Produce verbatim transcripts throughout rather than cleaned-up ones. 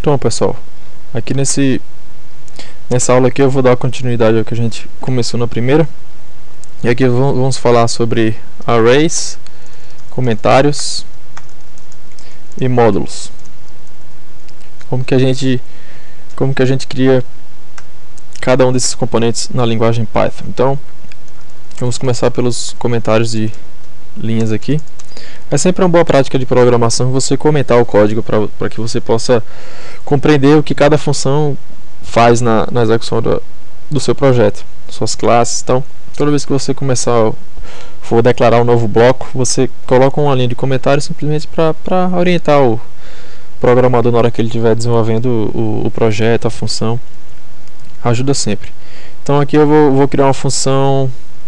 Então, pessoal, aqui nesse nessa aula aqui eu vou dar continuidade ao que a gente começou na primeira. E aqui vamos falar sobre arrays, comentários e módulos. Como que a gente como que a gente cria cada um desses componentes na linguagem Python. Então, vamos começar pelos comentários de linhas aqui. É sempre uma boa prática de programação você comentar o código para que você possa compreender o que cada função faz na, na execução do, do seu projeto, suas classes. Então, toda vez que você começar, for declarar um novo bloco, você coloca uma linha de comentário simplesmente para orientar o programador na hora que ele estiver desenvolvendo o, o projeto, a função. Ajuda sempre. Então aqui eu vou, vou criar uma função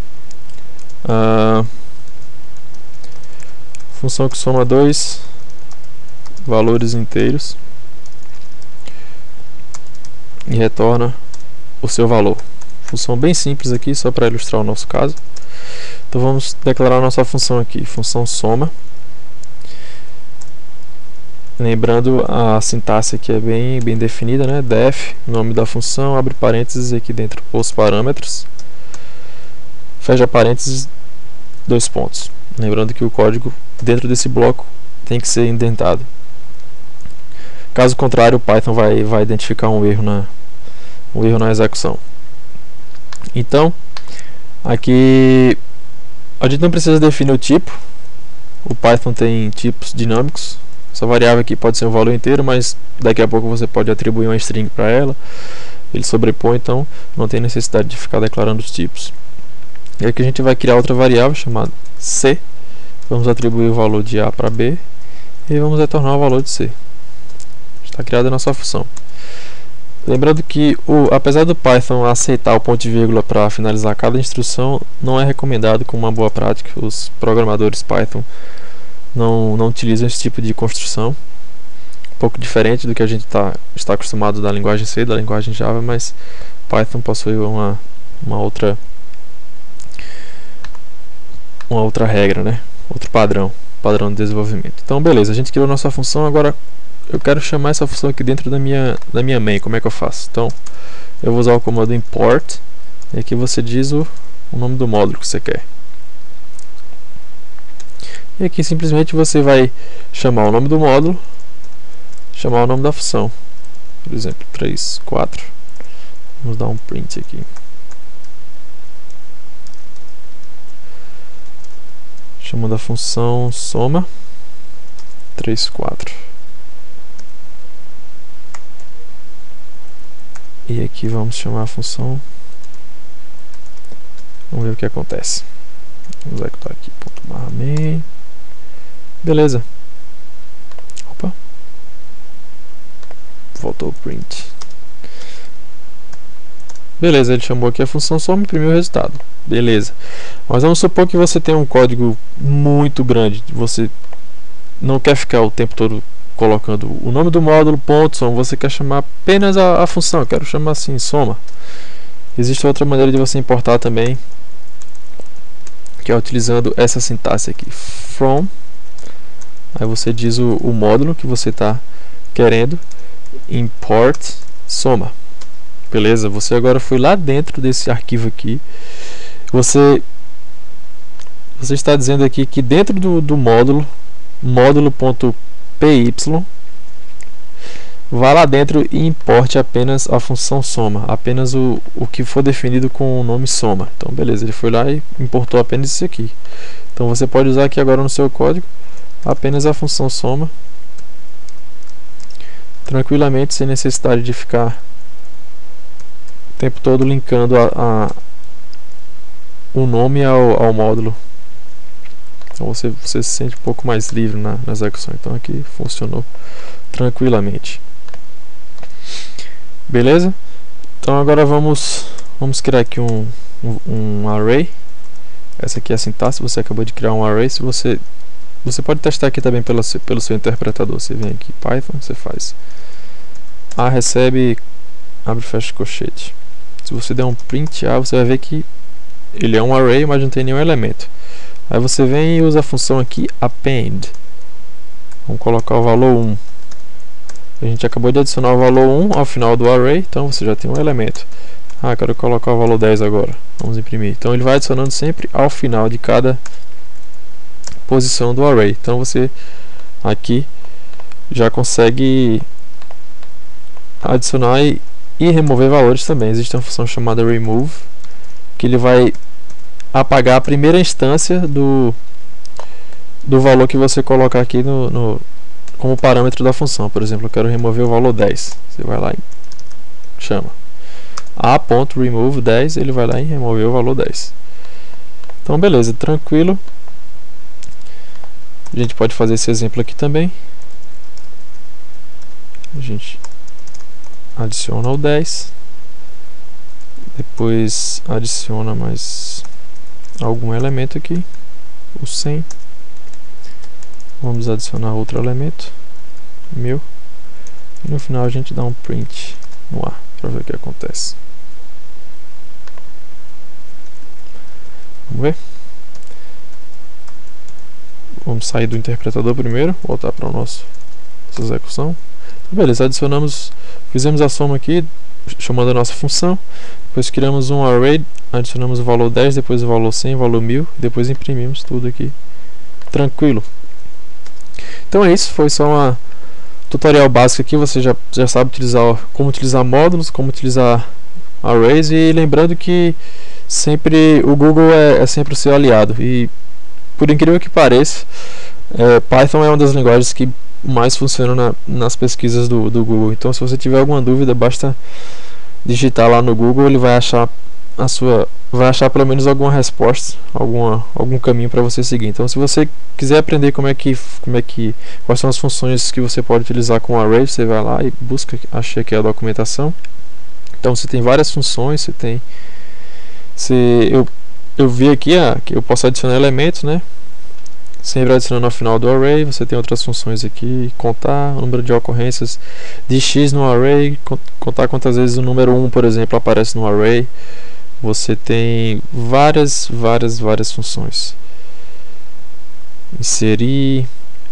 uh, função que soma dois valores inteiros e retorna o seu valor. Função bem simples aqui, só para ilustrar o nosso caso. Então vamos declarar a nossa função aqui, função soma. Lembrando, a sintaxe aqui é bem, bem definida, né? Def, nome da função, abre parênteses aqui dentro os parâmetros, fecha parênteses, dois pontos. Lembrando que o código dentro desse bloco tem que ser indentado. Caso contrário, o Python vai, vai identificar um erro na, um erro na execução. Então, aqui a gente não precisa definir o tipo. O Python tem tipos dinâmicos. Essa variável aqui pode ser um valor inteiro, mas daqui a pouco você pode atribuir uma string para ela. Ele sobrepõe, então não tem necessidade de ficar declarando os tipos. E aqui a gente vai criar outra variável chamada C. Vamos atribuir o valor de A para B e vamos retornar o valor de C. Está criada a nossa função. Lembrando que, o, apesar do Python aceitar o ponto e vírgula para finalizar cada instrução, não é recomendado como uma boa prática. Os programadores Python não, não utilizam esse tipo de construção. Um pouco diferente do que a gente tá, está acostumado da linguagem C, da linguagem Java, mas Python possui uma, uma, outra, uma outra regra, né? Outro padrão, padrão de desenvolvimento. Então beleza, a gente criou nossa função, agora eu quero chamar essa função aqui dentro da minha, da minha main. Como é que eu faço? Então eu vou usar o comando import, e aqui você diz o, o nome do módulo que você quer. E aqui simplesmente você vai chamar o nome do módulo, chamar o nome da função, por exemplo, três, quatro. Vamos dar um print aqui. Chamando a função soma três, quatro. E aqui vamos chamar a função. Vamos ver o que acontece. Vamos executar aqui, ponto barra main. Beleza. Opa. Voltou o print. Beleza, ele chamou aqui a função soma e imprimiu o resultado. Beleza. Mas vamos supor que você tem um código muito grande. Você não quer ficar o tempo todo colocando o nome do módulo, ponto, soma. Você quer chamar apenas a, a função. Eu quero chamar assim, soma. Existe outra maneira de você importar também, que é utilizando essa sintaxe aqui. From. Aí você diz o, o módulo que você está querendo. Import soma. Beleza, você agora foi lá dentro desse arquivo aqui. Você, você está dizendo aqui que dentro do, do módulo, módulo.py, vá lá dentro e importe apenas a função soma, apenas o, o que for definido com o nome soma. Então beleza, ele foi lá e importou apenas isso aqui. Então você pode usar aqui agora no seu código apenas a função soma, tranquilamente, sem necessidade de ficar o tempo todo linkando a, a, o nome ao, ao módulo. Então você, você se sente um pouco mais livre na, na execução. Então aqui funcionou tranquilamente. Beleza? Então agora vamos, vamos criar aqui um, um, um array. Essa aqui é a sintaxe, você acabou de criar um array. Se você, você pode testar aqui também pelo, pelo seu interpretador. Você vem aqui, Python, você faz A recebe, abre e fecha colchete. Se você der um print A, você vai ver que ele é um array, mas não tem nenhum elemento. Aí você vem e usa a função aqui append. Vamos colocar o valor um. A gente acabou de adicionar o valor um ao final do array, então você já tem um elemento. Ah, quero colocar o valor dez agora. Vamos imprimir. Então ele vai adicionando sempre ao final de cada posição do array. Então você aqui já consegue adicionar e, e remover valores também. Existe uma função chamada remove, que ele vai apagar a primeira instância do, do valor que você colocar aqui no, no, como parâmetro da função. Por exemplo, eu quero remover o valor dez. Você vai lá e chama a.remove dez, ele vai lá e remover o valor dez. Então beleza, tranquilo. A gente pode fazer esse exemplo aqui também. A gente adiciona o dez, depois adiciona mais algum elemento aqui, o cem. Vamos adicionar outro elemento, mil, e no final a gente dá um print no ar para ver o que acontece. Vamos ver. Vamos sair do interpretador primeiro, voltar para o nosso nossa execução. Beleza, adicionamos, fizemos a soma aqui, chamando a nossa função. Depois criamos um array, adicionamos o valor dez, depois o valor cem, o valor mil, depois imprimimos tudo aqui. Tranquilo. Então é isso, foi só uma tutorial básico aqui. Você já, já sabe utilizar, como utilizar módulos, como utilizar arrays, e lembrando que sempre o Google é, é sempre o seu aliado. E por incrível que pareça, é, Python é uma das linguagens que mais funciona na, nas pesquisas do, do Google. Então, se você tiver alguma dúvida, basta digitar lá no Google, ele vai achar a sua, vai achar pelo menos alguma resposta, alguma, algum caminho para você seguir. Então, se você quiser aprender como é que, como é que, quais são as funções que você pode utilizar com o array, você vai lá e busca, achei aqui a documentação. Então, você tem várias funções, você tem, você, eu, eu vi aqui ah, que eu posso adicionar elementos, né? Sempre adicionando ao final do array. Você tem outras funções aqui, contar o número de ocorrências de x no array, contar quantas vezes o número um, por exemplo, aparece no array. Você tem várias, várias, várias funções. Inserir,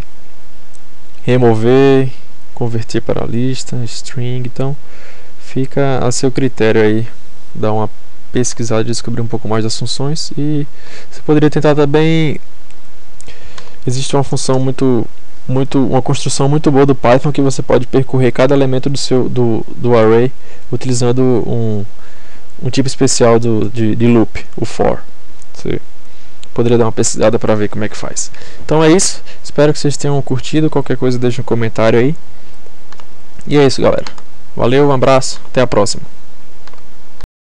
remover, converter para a lista, string. Então fica a seu critério aí, dar uma pesquisada e descobrir um pouco mais das funções. E você poderia tentar também. Existe uma função muito, muito, uma construção muito boa do Python, que você pode percorrer cada elemento do seu do, do array utilizando um, um tipo especial do, de, de loop, o for. Você poderia dar uma pesquisada para ver como é que faz. Então é isso, espero que vocês tenham curtido. Qualquer coisa deixa um comentário aí. E é isso, galera. Valeu, um abraço, até a próxima.